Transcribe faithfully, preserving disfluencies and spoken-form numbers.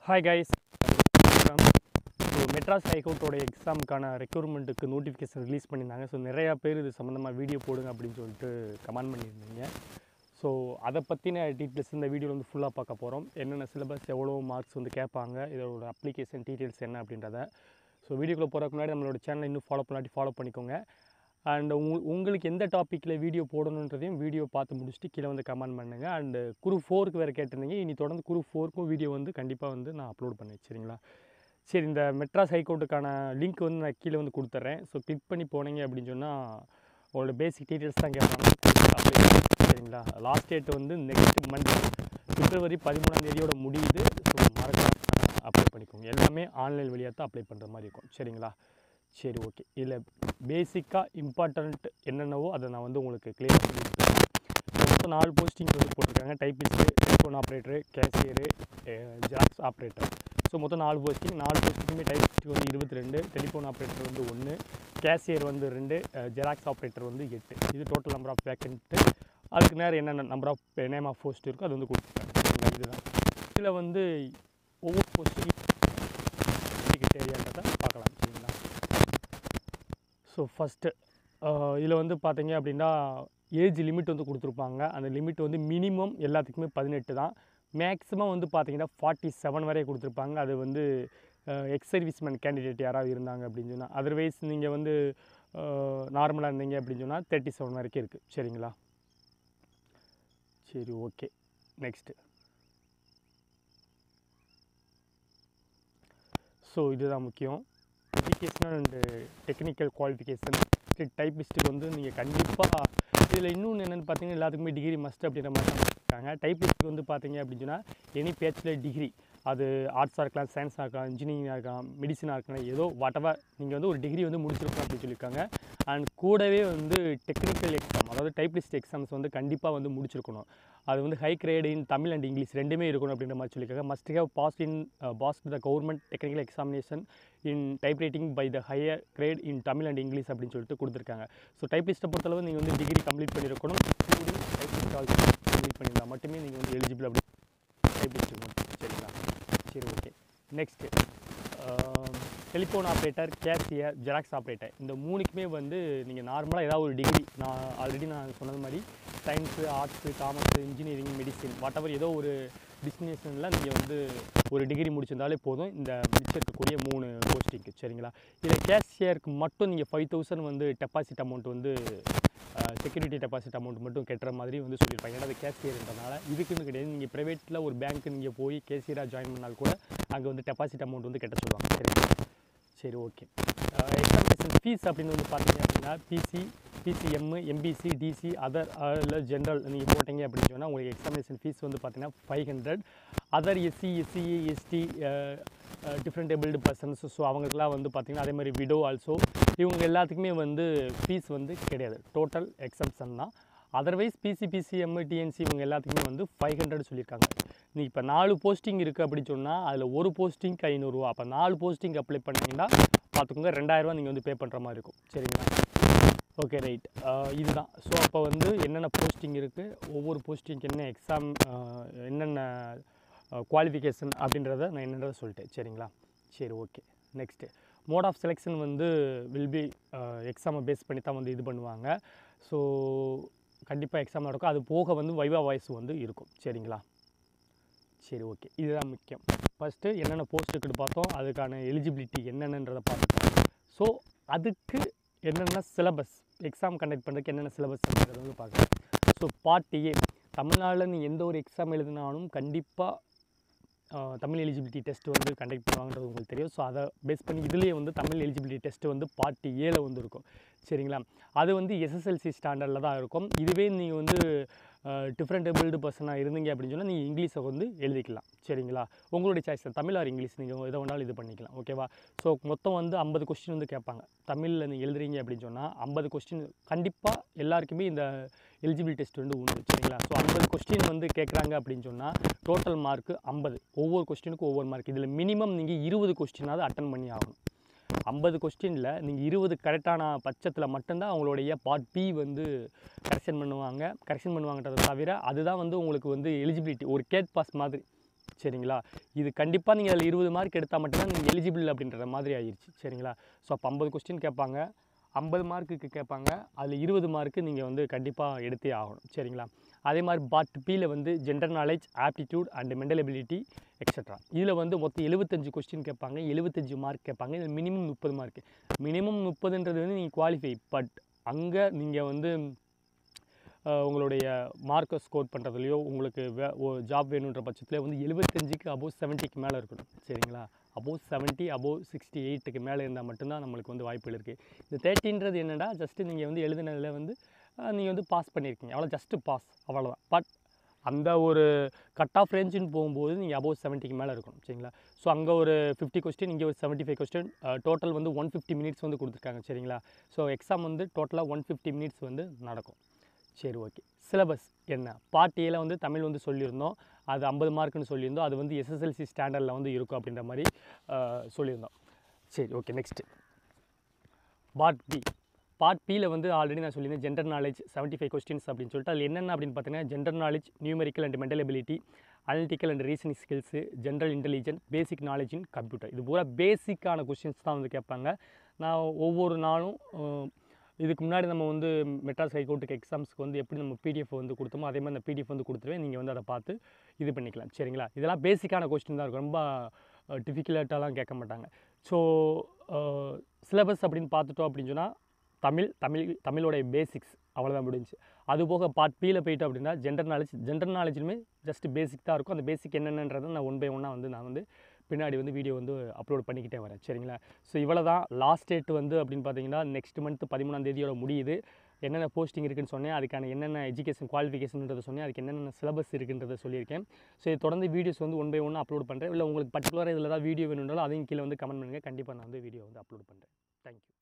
Hi guys, so Madras High கோர்ட்டோட எக்ஸாமுக்கான ரெக்ரூட்மெண்ட்டுக்கு நோட்டிஃபிகேஷன் ரிலீஸ் பண்ணியிருந்தாங்க. ஸோ நிறையா பேர் இது சம்மந்தமாக வீடியோ போடுங்க அப்படின்னு சொல்லிட்டு கமெண்ட் பண்ணியிருந்தீங்க. ஸோ அதை பற்றின டீட்டெயில்ஸ் இந்த வீடியோவில் வந்து ஃபுல்லாக பார்க்க போகிறோம். என்னென்ன சிலபஸ், எவ்வளோ மார்க்ஸ் வந்து கேட்பாங்க, இதோட அப்ளிகேஷன் டீட்டெயில்ஸ் என்ன அப்படின்றத. ஸோ வீடியோக்குள்ளே போகிறதுக்கு முன்னாடி நம்மளோட சேனலை இன்னும் ஃபாலோ பண்ணாட்டி ஃபாலோ பண்ணிக்கோங்க. அண்ட் உங் உங்களுக்கு எந்த டாப்பிக்கில் வீடியோ போடணுன்றதையும் வீடியோ பார்த்து முடிச்சுட்டு கீழே வந்து கமெண்ட் பண்ணுங்கள். அண்டு குரூப் ஃபோருக்கு வேறு கேட்டிருந்தீங்க. இனி தொடர்ந்து குரூப் ஃபோருக்கும் வீடியோ வந்து கண்டிப்பாக வந்து நான் அப்லோட் பண்ணேன். சரிங்களா? சரி, இந்த மெட்ராஸ் ஹைகோர்ட்டுக்கான லிங்க் வந்து நான் கீழே வந்து கொடுத்துட்றேன். ஸோ கிளிக் பண்ணி போனீங்க அப்படின்னு சொன்னால் உங்களோட பேசிக் டீட்டெயில்ஸ் தான் கேட்பாங்க. சரிங்களா? லாஸ்ட் டேட் வந்து நெக்ஸ்ட் மந்த் பிப்ரவரி பதிமூணாம் தேதியோட முடியுது. ஸோ மறக்காம அப்ளை பண்ணிக்கோங்க. எல்லாமே ஆன்லைன் வழியாக தான் அப்ளை பண்ணுற மாதிரி இருக்கும். சரிங்களா? சரி, ஓகே. இதில் பேசிக்காக இம்பார்ட்டண்ட் என்னென்னவோ அதை நான் வந்து உங்களுக்கு கிளியராக சொல்லியிருக்கேன். மொத்தம் நாலு போஸ்டிங் வந்து போட்டிருக்காங்க. Typist, telephone operator, cashier, xerox operator. So மொத்தம் நாலு போஸ்டிங். நாலு போஸ்டிங்குமே டைப்பிஸ்ட்டுக்கு வந்து இருபத்தி ரெண்டு, டெலிஃபோன் ஆப்ரேட்டர் வந்து ஒன்று, கேஷியர் வந்து ரெண்டு, ஜெராக்ஸ் ஆப்ரேட்டர் வந்து எட்டு. இது டோட்டல் நம்பர் ஆஃப் வேக்கன்ட்டு. அதுக்கு நேரம் என்னென்ன number of name of post இருக்கோ அது வந்து கொடுத்துருக்காங்க. சரிங்களா? இதுதான் இதில் வந்து ஒவ்வொரு போஸ்டிங் தேவையானதை பார்க்கலாம். சரிங்களா? ஸோ ஃபஸ்ட்டு இதில் வந்து பார்த்தீங்க அப்படின்னா ஏஜ் லிமிட் வந்து கொடுத்துருப்பாங்க. அந்த லிமிட் வந்து மினிமம் எல்லாத்துக்குமே பதினெட்டு தான். மேக்ஸிமம் வந்து பார்த்தீங்கன்னா ஃபார்ட்டி செவன் வரைய கொடுத்துருப்பாங்க. அது வந்து எக்ஸ் சர்வீஸ்மேன் கேண்டிடேட் யாராவது இருந்தாங்க அப்படின்னு சொன்னால். அதர்வைஸ் நீங்கள் வந்து நார்மலாக இருந்தீங்க அப்படின்னு சொன்னால் தேர்ட்டி செவன் வரைக்கும் இருக்குது. சரிங்களா? சரி, ஓகே. நெக்ஸ்ட்டு ஸோ இதுதான் முக்கியம். Educational and technical qualification. டைப்பிஸ்ட்டுக்கு வந்து நீங்கள் கண்டிப்பாக இதில் இன்னொன்று என்னென்னு பார்த்தீங்கன்னா எல்லாத்துக்குமே டிகிரி மஸ்ட் அப்படின்ற மாதிரி தான் இருக்காங்க. டைப்பிஸ்ட்டுக்கு வந்து பார்த்தீங்க அப்படின்னு சொன்னால் எனி பேச்சுலர் டிகிரி, அது ஆர்ட்ஸாக இருக்கலாம், சயின்ஸாக இருக்கலாம், இன்ஜினியரிங்காக இருக்கலாம், மெடிசனாக இருக்கலாம், ஏதோ வாட்டவர் நீங்கள் வந்து ஒரு டிகிரி வந்து முடிச்சிருக்கோம் அப்படின்னு சொல்லியிருக்காங்க. அண்ட் கூடவே வந்து டெக்னிக்கல் எக்ஸாம், அதாவது டைப்பிஸ்ட் எக்ஸாம்ஸ் வந்து கண்டிப்பாக வந்து முடிச்சிருக்கணும். அது வந்து high grade in Tamil and English ரெண்டுமே இருக்கணும் அப்படின்ற மாதிரி சொல்லியிருக்காங்க. Must have pass in pass the government technical examination in typewriting by the higher grade in Tamil and English அப்படின்னு சொல்லிட்டு கொடுத்துருக்காங்க. ஸோ டைப்பிஸ்ட்டை பொறுத்தளவு நீங்கள் வந்து டிகிரி கம்ப்ளீட் பண்ணியிருக்கணும். இன்க்ளூடிங் டைப்பிஸ்ட் ஆல்சோ கம்ப்ளீட் பண்ணியிருந்தால் மட்டுமே நீங்கள் வந்து எலிஜிபிள் அப்படி டைப்பிஸ்ட் மட்டும். சரிங்களா? சரி, okay. Next telephone operator, cashier, xerox operator, இந்த மூணுக்குமே வந்து நீங்கள் நார்மலாக ஏதாவது ஒரு டிகிரி, நான் ஆல்ரெடி நான் சொன்னது மாதிரி science, arts, commerce, engineering, medicine whatever ஏதோ ஒரு டிஸ்டினேஷனில் நீங்கள் வந்து ஒரு டிகிரி முடிச்சிருந்தாலே போதும் இந்த முடிச்சிருக்கக்கூடிய மூணு போஸ்டிங்க்கு. சரிங்களா? இதில் கேஷியருக்கு மட்டும் நீங்கள் ஃபைவ் தௌசண்ட் வந்து டெபாசிட் அமௌண்ட் வந்து செக்யூரிட்டி டெபாசிட் அமௌண்ட் மட்டும் கட்டுற மாதிரி வந்து சொல்லியிருப்பாங்க. ஏன்னா அது கேஷியர்ன்றனால இதுக்குன்னு கிடையாது. நீங்கள் ப்ரைவேட்டில் ஒரு பேங்க்கு நீங்கள் போய் கேஷியராக ஜாயின் பண்ணால் கூட அங்கே வந்து டெபாசிட் அமௌண்ட் வந்து கட்ட சொல்லுவாங்க. சரிங்களா? சரி, ஓகே. எக்ஸாமினேஷன் ஃபீஸ் அப்படின்னு வந்து பார்த்தீங்க அப்படின்னா BC, BCM, MBC, DC, other இல்லை ஜென்ரல் நீங்கள் போட்டிங்க அப்படின்னு சொன்னால் உங்களுக்கு எக்ஸாமினேஷன் ஃபீஸ் வந்து பார்த்தீங்கன்னா five hundred. Other SC, SC, ST, different abled persons, so அவங்களுக்குலாம் வந்து பார்த்திங்கன்னா அதே மாதிரி விடோ ஆல்சோ, இவங்க எல்லாத்துக்குமே வந்து ஃபீஸ் வந்து கிடையாது. டோட்டல் எக்ஸம்ஷன் தான். அதர்வைஸ் பிசி, பிசிஎம், டிஎன்சி இவங்க எல்லாத்துக்குமே வந்து ஃபைவ் ஹண்ட்ரட் சொல்லியிருக்காங்க. நீ இப்போ நாலு போஸ்டிங் இருக்குது அப்படின்னு சொன்னால் அதில் ஒரு போஸ்டிங்க்கு ஐநூறுரூவா. அப்போ நாலு போஸ்டிங் அப்ளை பண்ணிங்கன்னா பார்த்துக்கோங்க ரெண்டாயிரரூவா நீங்கள் வந்து பே பண்ணுற மாதிரி இருக்கும். சரிங்களா? Okay, right. இதுதான். ஸோ அப்போ வந்து என்னென்ன போஸ்டிங் இருக்குது, ஒவ்வொரு போஸ்டிங்க்கு என்ன எக்ஸாம், என்னென்ன குவாலிஃபிகேஷன் அப்படின்றத நான் என்னன்றதை சொல்லிட்டேன். சரிங்களா? சரி, okay. Next mode of selection வந்து வில் பி எக்ஸாமை பேஸ் பண்ணி தான் வந்து இது பண்ணுவாங்க. ஸோ கண்டிப்பாக எக்ஸாம் நடக்கும். அது போக வந்து வைவா வாய்ஸ் வந்து இருக்கும். சரிங்களா? சரி, ஓகே. இதுதான் முக்கியம். ஃபஸ்ட்டு என்னென்ன போஸ்ட்டுக்கு பார்த்தோம், அதுக்கான எலிஜிபிலிட்டி என்னென்னன்றதை பார்த்துட்டோம். ஸோ அதுக்கு என்னென்ன சிலபஸ், எக்ஸாம் கண்டக்ட் பண்ணுறதுக்கு என்னென்ன சிலபஸ் அப்படின்றத வந்து பார்க்கலாம். ஸோ பார்ட் ஏ, தமிழ்நாட்டில் நீ எந்த ஒரு எக்ஸாம் எழுதினாலும் கண்டிப்பாக தமிழ் எலிஜிபிலிட்டி டெஸ்ட் வந்து கண்டக்ட் பண்ணுவாங்கன்றது உங்களுக்கு தெரியும். ஸோ அதை பேஸ் பண்ணி இதுலேயே வந்து தமிழ் எலிஜிபிலிட்டி டெஸ்ட்டு வந்து பார்ட் ஏல வந்து இருக்கும். சரிங்களா? அது வந்து எஸ்எஸ்எல்சி ஸ்டாண்டர்டில் தான் இருக்கும். இதுவே நீங்கள் வந்து டிஃப்ரெண்ட் ஏபிள்டு பர்சனாக இருந்தீங்க அப்படின்னு சொன்னால் நீங்கள் இங்கிலீஷை வந்து எழுதிக்கலாம். சரிங்களா? உங்களுடைய சாய்ஸ் தான், தமிழ் ஆர் இங்கிலீஷ் நீங்கள் எதை வேணாலும் இது பண்ணிக்கலாம். ஓகேவா? ஸோ மொத்தம் வந்து ஐம்பது கொஸ்டின் வந்து கேட்பாங்க. தமிழில் நீங்கள் எழுதுறீங்க அப்படின்னு சொன்னால் ஐம்பது கொஸ்டின் கண்டிப்பாக எல்லாருக்குமே இந்த எலிஜிபிலிட்டி டெஸ்ட் வந்து உண்டு. சரிங்களா? ஸோ ஐம்பது கொஸ்டின் வந்து கேட்குறாங்க அப்படின்னு சொன்னால் டோட்டல் மார்க்கு ஐம்பது. ஒவ்வொரு கொஸ்டினுக்கும் ஒவ்வொரு மார்க். இதில் மினிமம் நீங்கள் இருபது கொஸ்டினாவது அட்டன் பண்ணி ஆகணும். ஐம்பது கொஸ்டினில் நீங்கள் இருபது கரெக்டான பட்சத்தில் மட்டும்தான் அவங்களுடைய பார்ட் பி வந்து கரெக்ஷன் பண்ணுவாங்க. கரெக்ஷன் பண்ணுவாங்கன்றதை தவிர அதுதான் வந்து உங்களுக்கு வந்து எலிஜிபிலிட்டி ஒரு கேட் பாஸ் மாதிரி. சரிங்களா? இது கண்டிப்பாக நீங்கள் அதில் இருபது மார்க் எடுத்தால் மட்டும்தான் நீங்கள் எலிஜிபிள் அப்படின்ற மாதிரி ஆயிடுச்சு சரிங்களா? ஸோ அப்போ ஐம்பது கொஸ்டின் கேட்பாங்க, ஐம்பது மார்க்குக்கு கேட்பாங்க, அதில் இருபது மார்க்கு நீங்கள் வந்து கண்டிப்பாக எடுத்தே ஆகணும் சரிங்களா? அதே மாதிரி பார்ட் பியில் வந்து general knowledge, aptitude and mental ability extra. இதில் வந்து மொத்தம் எழுபத்தஞ்சு கொஸ்டின் கேட்பாங்க, எழுபத்தஞ்சு மார்க் கேட்பாங்க. இதில் மினிமம் முப்பது மார்க்கு. மினிமம் முப்பதுன்றது வந்து நீங்கள் குவாலிஃபை. பட் அங்கே நீங்கள் வந்து உங்களுடைய மார்க்கை ஸ்கோர் பண்ணுறதுலையோ உங்களுக்கு வே ஜாப் வேணுன்ற பட்சத்தில் வந்து எழுபத்தஞ்சுக்கு அபோவ் செவன்ட்டிக்கு மேலே இருக்கணும் சரிங்களா? அபோவ் செவன்ட்டி அபோவ் சிக்ஸ்டி எயிட்டுக்கு மேலே இருந்தால் மட்டும்தான் நம்மளுக்கு வந்து வாய்ப்புகள் இருக்குது. இந்த தேர்ட்டின்றது என்னென்னா ஜஸ்ட்டு நீங்கள் வந்து எழுதினதில் வந்து நீங்கள் வந்து பாஸ் பண்ணியிருக்கீங்க, அவ்வளோ ஜஸ்ட்டு பாஸ் அவ்வளோதான். பட் அந்த ஒரு கட் ஆஃப் ரேஞ்சுன்னு போகும்போது நீங்கள் அபோவ் செவன்ட்டிக்கு மேலே இருக்கணும் சரிங்களா? ஸோ அங்கே ஒரு ஃபிஃப்டி கொஸ்டின், இங்கே ஒரு செவன்ட்டி ஃபைவ் கொஸ்டின், டோட்டல் வந்து ஒன் ஃபிஃப்டி மினிட்ஸ் வந்து கொடுத்துருக்காங்க சரிங்களா? ஸோ எக்ஸாம் வந்து டோட்டலாக ஒன் ஃபிஃப்டி மினிட்ஸ் வந்து நடக்கும். சரி, ஓகே. சிலபஸ் என்ன? பார்ட் ஏல வந்து தமிழ் வந்து சொல்லியிருந்தோம், அது ஐம்பது மார்க்குன்னு சொல்லியிருந்தோம். அது வந்து எஸ்எஸ்எல்சி ஸ்டாண்டர்டில் வந்து இருக்கும் அப்படின்ற மாதிரி சொல்லியிருந்தோம். சரி, okay. Next part B. Part பியில் வந்து ஆல்ரெடி நான் சொல்லியிருந்தேன் general knowledge seventy five questions அப்படின்னு சொல்லிட்டு அதில் என்னென்ன அப்படின்னு பார்த்தீங்கன்னா general knowledge, numerical and mental ability, analytical and reasoning skills, general intelligence, basic knowledge in computer. இது பூரா பேசிக்கான கொஸ்டின்ஸ் தான் வந்து கேட்பாங்க. நான் ஒவ்வொரு நாளும் இதுக்கு முன்னாடி நம்ம வந்து மெட்ராஸ் ஹைகோர்ட்டுக்கு எக்ஸாம்ஸ்க்கு வந்து எப்படி நம்ம பிடிஎஃப் வந்து கொடுத்தோமோ அதே மாதிரி அந்த பிடிஎஃப் வந்து கொடுத்துருவேன். நீங்கள் வந்து அதை பார்த்து இது பண்ணிக்கலாம் சரிங்களா? இதெல்லாம் பேசிக்கான கொஸ்டின் தான் இருக்கும், ரொம்ப டிஃபிகல்ட்டாலாம் கேட்க மாட்டாங்க. ஸோ சிலபஸ் அப்படின்னு பார்த்துட்டோம் அப்படின்னு சொன்னால் தமிழ் தமிழ் தமிழோடைய பேசிக்ஸ் அவ்வளோதான் முடிஞ்சு. அதுபோக பார்ட் பியில் போயிட்டோம் அப்படின்னா ஜென்ரல் நாலேஜ் ஜென்ரல் நாலேஜுமே ஜஸ்ட் பேசிக் தான் இருக்கும். அந்த பேசிக் என்னென்னன்றதை நான் ஒன் பை ஒன்னாக வந்து நான் வந்து பின்னாடி வந்து வீடியோ வந்து அப்லோட் பண்ணிக்கிட்டே வரேன் சரிங்களா? ஸோ இவ்வளோ தான். லாஸ்ட் டேட் வந்து அப்படின்னு பார்த்தீங்கன்னா நெக்ஸ்ட் மந்த் பதிமூணாம் தேதியோட முடியுது. என்னென்ன போஸ்டிங் இருக்குதுன்னு சொன்னேன், அதுக்கான என்னென்ன எஜுகேஷன் குவாலிஃபிகேஷன்ன்றதை சொன்னேன், அதுக்கு என்னென்ன சிலபஸ் இருக்குன்றதை சொல்லியிருக்கேன். ஸோ இது தொடர்ந்து வீடியோஸ் வந்து ஒன் பை ஒன்னாக அப்லோட் பண்ணுறேன். இல்லை உங்களுக்கு பர்டிகுலராக இதில் தான் வீடியோ வேணும்னாலும் அதையும் கீழே வந்து கமெண்ட் பண்ணுங்கள், கண்டிப்பாக நான் வந்து வீடியோ வந்து அப்லோட் பண்ணுறேன். தேங்க்யூ.